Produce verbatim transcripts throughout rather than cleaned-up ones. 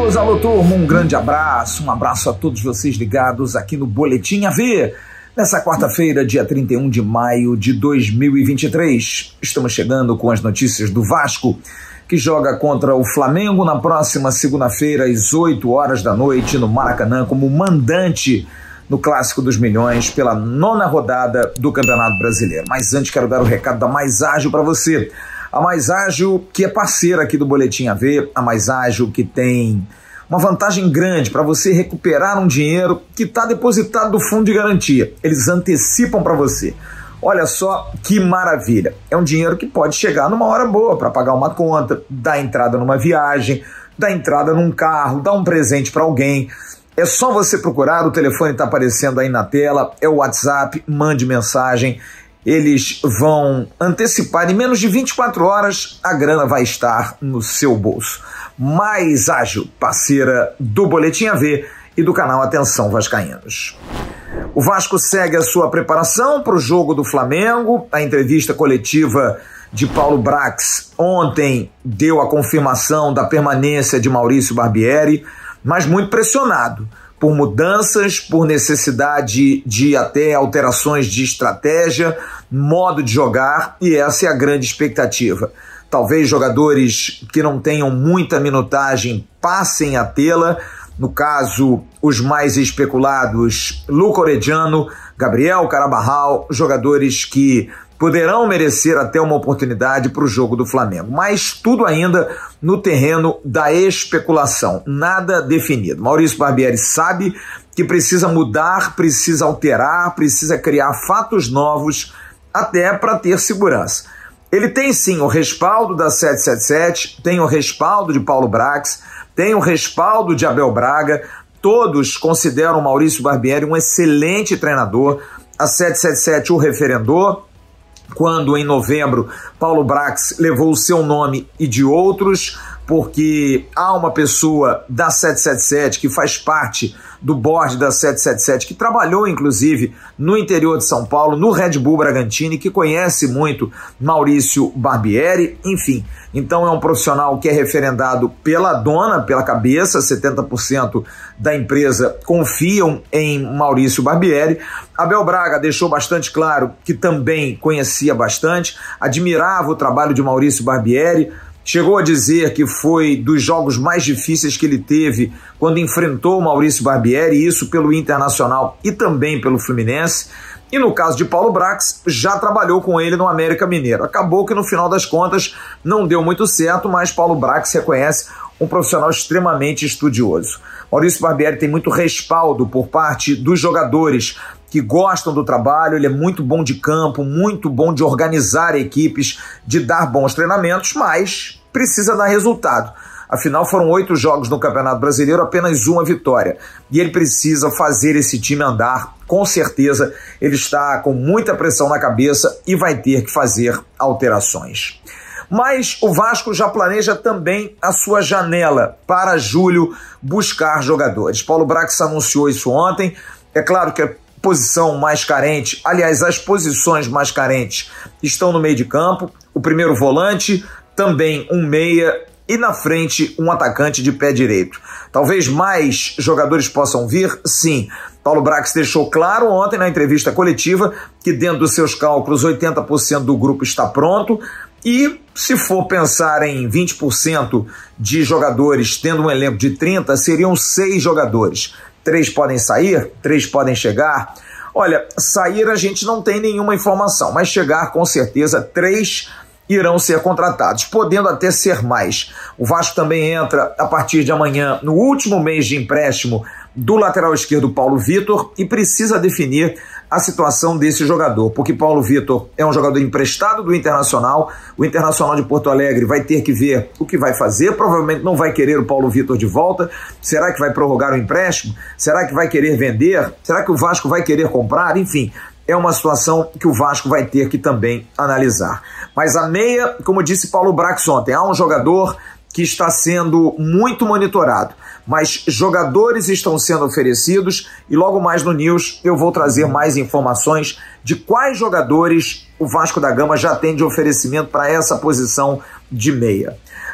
amigos, alô turma, um grande abraço, um abraço a todos vocês ligados aqui no Boletim A V. Nessa quarta-feira, dia trinta e um de maio de dois mil e vinte e três, estamos chegando com as notícias do Vasco, que joga contra o Flamengo na próxima segunda-feira, às oito horas da noite, no Maracanã, como mandante no Clássico dos Milhões, pela nona rodada do Campeonato Brasileiro. Mas antes quero dar o recado da Mais Ágil para você. A Mais Ágil, que é parceira aqui do Boletim A V, a Mais Ágil que tem uma vantagem grande para você recuperar um dinheiro que está depositado no fundo de garantia. Eles antecipam para você. Olha só que maravilha. É um dinheiro que pode chegar numa hora boa para pagar uma conta, dar entrada numa viagem, dar entrada num carro, dar um presente para alguém. É só você procurar, o telefone está aparecendo aí na tela, é o WhatsApp, mande mensagem. Eles vão antecipar, em menos de vinte e quatro horas, a grana vai estar no seu bolso. Mais Ágil, parceira do Boletim A V e do canal Atenção Vascaínos. O Vasco segue a sua preparação para o jogo do Flamengo. A entrevista coletiva de Paulo Brax ontem deu a confirmação da permanência de Maurício Barbieri, mas muito pressionado por mudanças, por necessidade de até alterações de estratégia, modo de jogar, e essa é a grande expectativa. Talvez jogadores que não tenham muita minutagem passem a tê-la, no caso, os mais especulados, Luca Orediano, Gabriel Carabarral, jogadores que poderão merecer até uma oportunidade para o jogo do Flamengo. Mas tudo ainda no terreno da especulação, nada definido. Maurício Barbieri sabe que precisa mudar, precisa alterar, precisa criar fatos novos até para ter segurança. Ele tem sim o respaldo da sete sete sete, tem o respaldo de Paulo Brax, tem o respaldo de Abel Braga, todos consideram Maurício Barbieri um excelente treinador. A sete sete sete o referendou, quando em novembro Paulo Brax levou o seu nome e de outros, porque há uma pessoa da sete sete sete que faz parte do board da sete sete sete, que trabalhou inclusive no interior de São Paulo, no Red Bull Bragantino, que conhece muito Maurício Barbieri, enfim. Então é um profissional que é referendado pela dona, pela cabeça, setenta por cento da empresa confiam em Maurício Barbieri. Abel Braga deixou bastante claro que também conhecia bastante, admirava o trabalho de Maurício Barbieri, chegou a dizer que foi dos jogos mais difíceis que ele teve quando enfrentou o Maurício Barbieri, isso pelo Internacional e também pelo Fluminense. E no caso de Paulo Brax, já trabalhou com ele no América Mineiro. Acabou que no final das contas não deu muito certo, mas Paulo Brax reconhece um profissional extremamente estudioso. Maurício Barbieri tem muito respaldo por parte dos jogadores que gostam do trabalho, ele é muito bom de campo, muito bom de organizar equipes, de dar bons treinamentos, mas precisa dar resultado. Afinal, foram oito jogos no Campeonato Brasileiro, apenas uma vitória. E ele precisa fazer esse time andar, com certeza. Ele está com muita pressão na cabeça e vai ter que fazer alterações. Mas o Vasco já planeja também a sua janela para julho buscar jogadores. Paulo Brax anunciou isso ontem. É claro que a posição mais carente, aliás, as posições mais carentes estão no meio de campo. O primeiro volante, também um meia, e na frente um atacante de pé direito. Talvez mais jogadores possam vir, sim. Paulo Brax deixou claro ontem na entrevista coletiva que dentro dos seus cálculos oitenta por cento do grupo está pronto, e se for pensar em vinte por cento de jogadores tendo um elenco de trinta, seriam seis jogadores. Três podem sair, três podem chegar. Olha, sair a gente não tem nenhuma informação, mas chegar com certeza três irão ser contratados, podendo até ser mais. O Vasco também entra a partir de amanhã no último mês de empréstimo do lateral esquerdo Paulo Vitor e precisa definir a situação desse jogador, porque Paulo Vitor é um jogador emprestado do Internacional, o Internacional de Porto Alegre vai ter que ver o que vai fazer, provavelmente não vai querer o Paulo Vitor de volta. Será que vai prorrogar o empréstimo? Será que vai querer vender? Será que o Vasco vai querer comprar? Enfim, é uma situação que o Vasco vai ter que também analisar. Mas a meia, como disse Paulo Brax ontem, há um jogador que está sendo muito monitorado, mas jogadores estão sendo oferecidos e logo mais no News eu vou trazer mais informações de quais jogadores o Vasco da Gama já tem de oferecimento para essa posição de meia.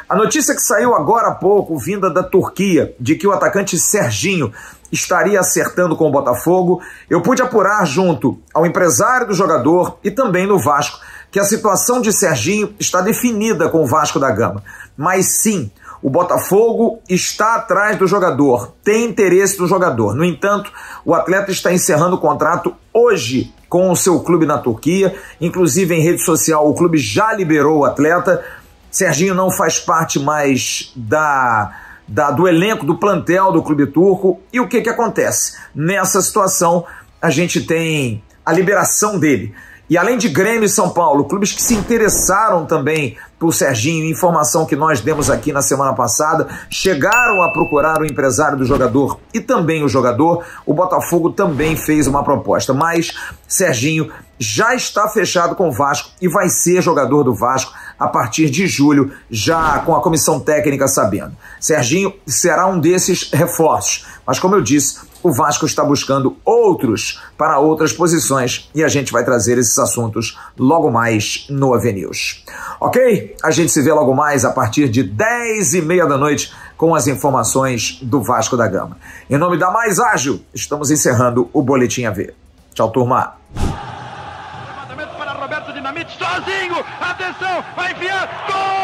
A notícia que saiu agora há pouco, vinda da Turquia, de que o atacante Serginho estaria acertando com o Botafogo, eu pude apurar junto ao empresário do jogador e também no Vasco que a situação de Serginho está definida com o Vasco da Gama. Mas sim, o Botafogo está atrás do jogador, tem interesse no jogador. No entanto, o atleta está encerrando o contrato hoje com o seu clube na Turquia. Inclusive, em rede social, o clube já liberou o atleta. Serginho não faz parte mais da, da, do elenco, do plantel do clube turco. E o que, que acontece? Nessa situação, a gente tem a liberação dele. E além de Grêmio e São Paulo, clubes que se interessaram também por Serginho, informação que nós demos aqui na semana passada, chegaram a procurar o empresário do jogador e também o jogador. O Botafogo também fez uma proposta, mas Serginho já está fechado com o Vasco e vai ser jogador do Vasco a partir de julho, já com a comissão técnica sabendo. Serginho será um desses reforços, mas como eu disse, o Vasco está buscando outros para outras posições e a gente vai trazer esses assuntos logo mais no A V News. Ok? A gente se vê logo mais a partir de dez e meia da noite com as informações do Vasco da Gama. Em nome da Mais Ágil, estamos encerrando o Boletim A V. Tchau, turma. Levantamento para Roberto Dinamite, sozinho, atenção, vai enfiar, gol!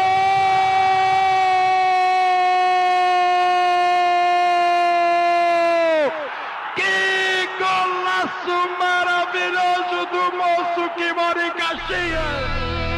Maravilhoso do moço que mora em Caxias.